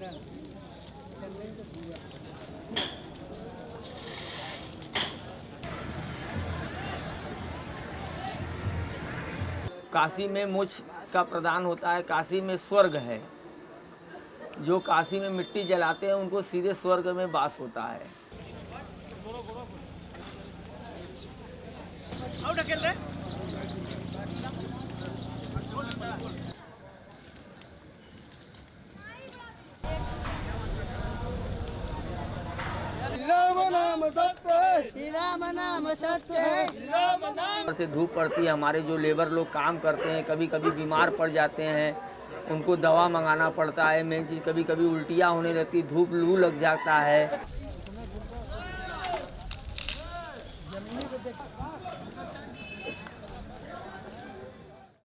काशी में मोक्ष का प्रदान होता है, काशी में स्वर्ग है। जो काशी में मिट्टी जलाते हैं उनको सीधे स्वर्ग में वास होता है। राम नाम सत्य है, श्री राम नाम सत्य है, राम नाम से धूप पड़ती है, हमारे जो लेबर लोग काम करते हैं कभी कभी बीमार पड़ जाते हैं, उनको दवा मंगाना पड़ता है। मेन चीज़ कभी कभी उल्टियाँ होने लगती, धूप लू लग जाता है।